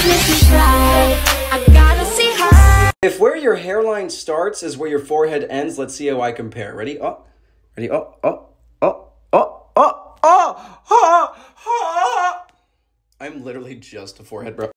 If where your hairline starts is where your forehead ends, let's see how I compare. Ready? Oh, ready? Oh, oh, oh, oh, oh, oh, oh, oh. I'm literally just a forehead, bro.